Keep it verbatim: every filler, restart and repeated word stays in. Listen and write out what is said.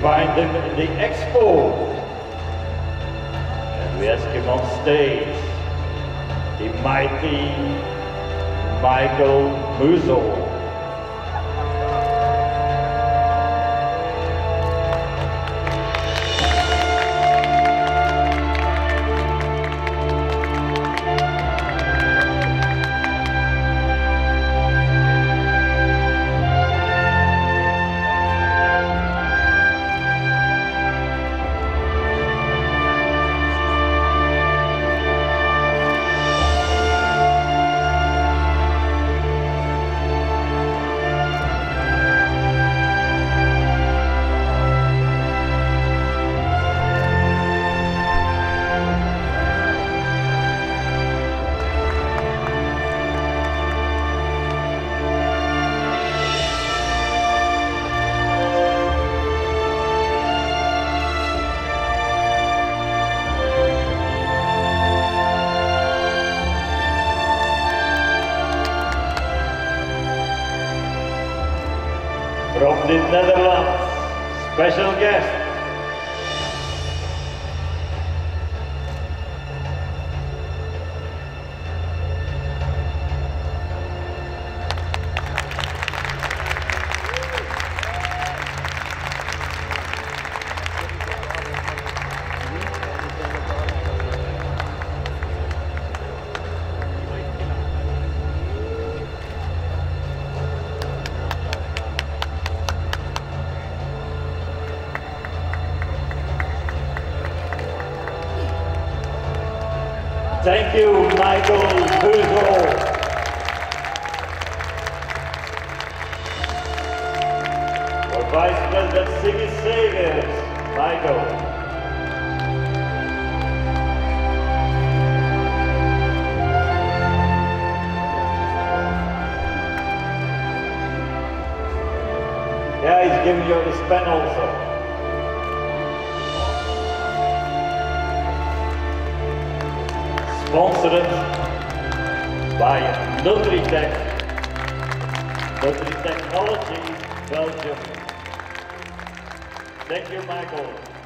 find him in the expo. And we ask him on stage, the mighty Michael Muzo. From the Netherlands, special guest. Thank you, Michael Muzo. Our Vice President Siggy Sagers, Michael. Yeah, he's giving you his pen also. Sponsored by Nutritech, Nutritechnology Belgium. Thank you, Michael.